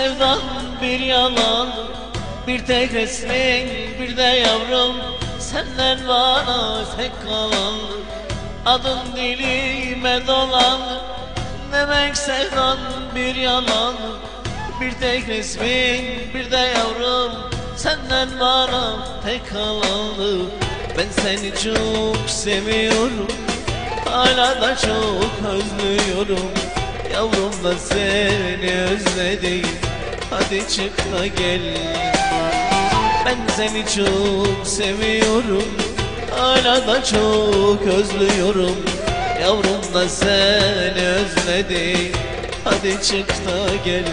sevdan bir yalan, bir tek resmin bir de yavrum, senden bana tek kalan. Adın dilime dolan, demek sevdan bir yalan, bir tek resmin bir de yavrum, senden bana tek kalan. Ben seni çok seviyorum, hala da çok özlüyorum. Yavrum da seni özledim, hadi çık da gel. Ben seni çok seviyorum, hala da çok özlüyorum. Yavrum da seni özledim, hadi çık da gel.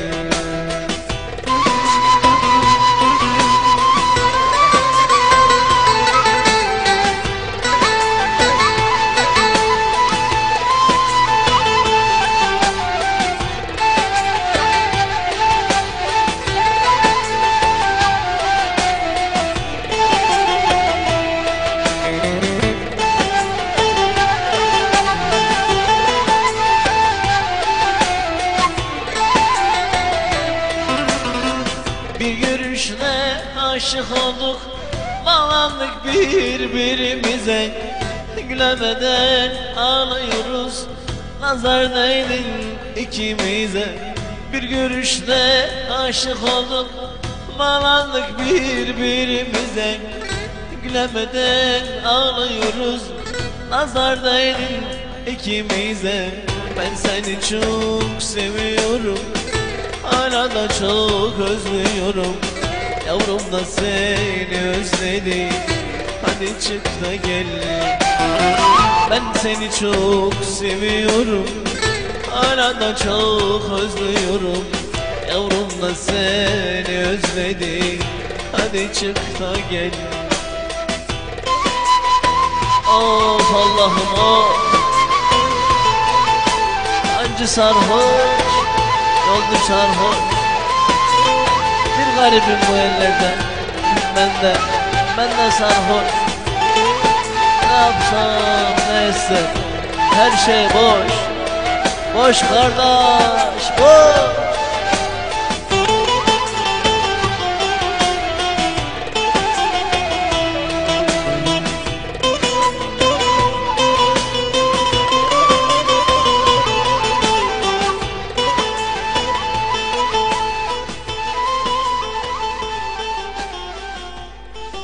Bir görüşle aşık olduk, bağlandık birbirimize. Gülemeden ağlıyoruz, nazar değdin ikimize. Bir görüşle aşık olduk, bağlandık birbirimize. Gülemeden ağlıyoruz, nazar değdin ikimize. Ben seni çok seviyorum, hala da çok özlüyorum. Yavrum da seni özledim, hadi çık da gel. Ben seni çok seviyorum, hala da çok özlüyorum. Yavrum da seni özledim, hadi çık da gel. Of Allah'ım of, acı sarhoş, oldu sarhoş. Bir garibim bu ellerde, ben de sarhoş. Ne yapsam ne etsem, her şey boş. Boş kardeş, boş.